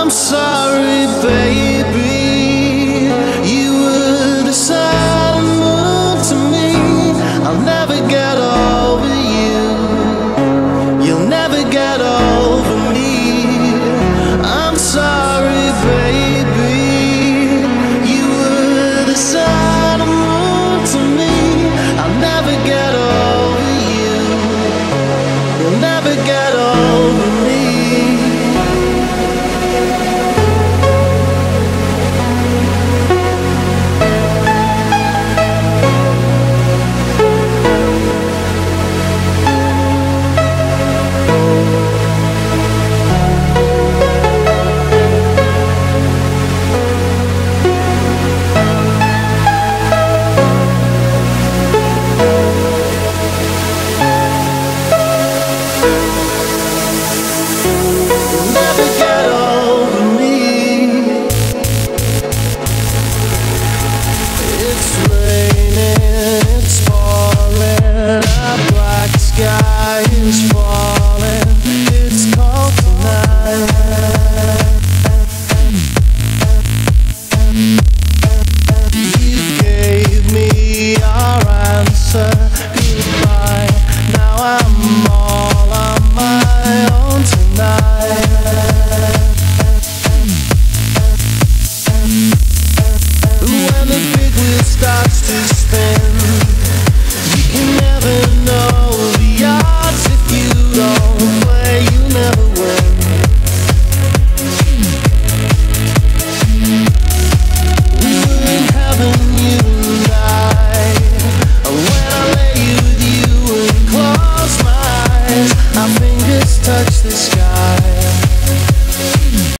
sorry, baby. You were the sun and moon to me. I'll never get over you. You'll never get over me. I'm sorry, baby. You were the sun and moon to me. I'll never get over you. You'll never get over me. Starts to spin. You can never know the odds if you don't play. You never win.